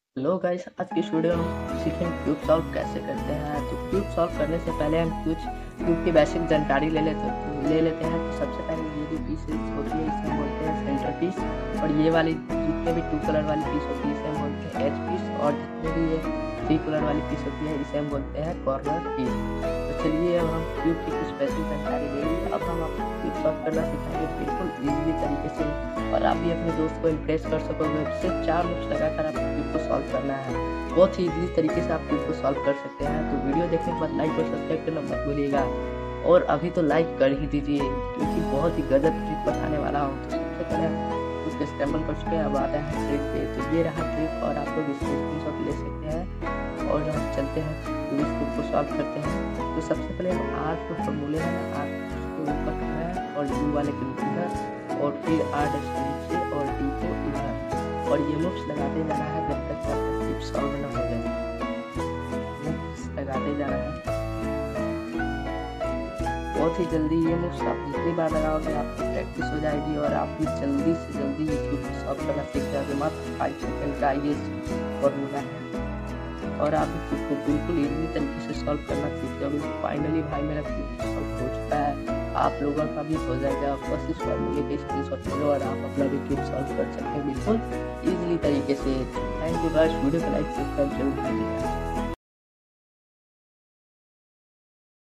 Hello guys, आज की इस वीडियो में हम सीखेंगे क्यूब सॉल्व कैसे करते हैं। तो क्यूब सॉल्व करने से पहले हम कुछ क्यूब की बेसिक जानकारी ले लेते हैं। तो सबसे पहले ये जो पीस होती है इसे हम बोलते हैं सेंटर पीस, और ये वाली जितने भी 2 कलर वाली पीस होती है इसे हम बोलते हैं एज पीस, और जितने भी ये 3 कलर वाली पीस होती है इसे हम बोलते हैं कॉर्नर पीस। तो चलिए अब हम क्यूब की कुछ बेसिक जानकारी ले ली। अब हम आपको क्यूब सॉल्व करना सिखाएंगे बिल्कुल ईजी तरीके से, और आप भी अपने दोस्त को इम्प्रेस कर सकोगे। सिर्फ 4 नोट्स लगाकर आप क्यूब को सॉल्व करना है। बहुत ही ईज़ी तरीके से आप क्यूब को सॉल्व कर सकते हैं। तो वीडियो देखने के बाद लाइक और सब्सक्राइब करना मत भूलिएगा, और अभी तो लाइक कर ही दीजिए क्योंकि बहुत ही गजब ट्रिक बताने वाला हूँ। तो सबसे पहले हम उसके स्क्रैम्बल कर चुके हैं, अब आते हैं ट्रिक पे। तो ये रहा ट्रिक, और आप लोग इसको स्क्रीनशॉट ले सकते हैं, और हम चलते हैं तो इस क्यूब को सॉल्व करते हैं। तो सबसे पहले हम आर जो फॉर्मूले हैं आर को ऊपर करना है, और यू वाले को इधर, और फिर आर डैश को नीचे, और डी को इधर, और ये लूप्स लगाते जाना है जब तक आपका क्यूब सॉल्व न हो जाए। लूप्स लगाते जाना है बहुत ही जल्दी। ये लूप्स आप जितनी बार लगाओगे आपकी प्रैक्टिस हो जाएगी, और आप भी जल्दी से जल्दी ये क्यूब सॉल्व करना सीख जाओगे। मात्र 5 सेकंड का ये फॉर्मूला है, और आप भी क्यूब को बिल्कुल इजी तरीके से सॉल्व करना सीख जाओगे। फाइनली भाई मेरा क्यूब सॉल्व हो चुका है, आप लोगों का भी हो जाएगा। बस इस फॉर्मूले के स्क्रीनशॉट लो और आप अपना भी क्यूब सॉल्व कर सकते हैं बिल्कुल इजीली तरीके से। थैंक यू गाइस, वीडियो को लाइक सब्सक्राइब जरूर कीजिएगा।